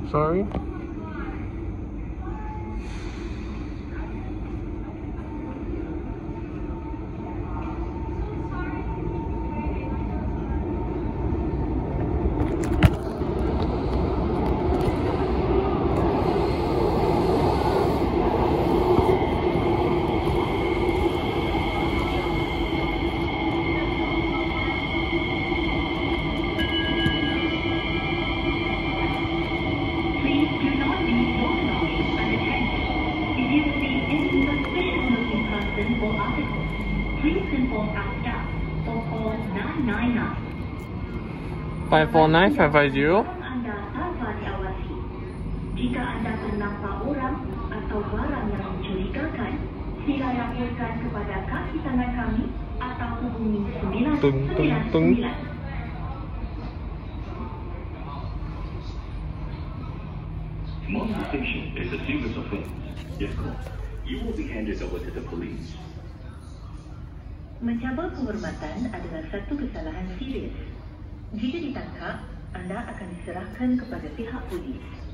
Sorry. or articles, please inform our staff or call 999. 549-550. Anda tanpa diawasi. Jika anda ternampak orang atau barang yang mencurigakan, sila laporkan kepada kaki tangan kami atau hubungi 999. Molestation is a serious offense. If caught, you will be handed over to the police. Mencabar kehormatan adalah satu kesalahan serius. Jika ditangkap, anda akan diserahkan kepada pihak polis.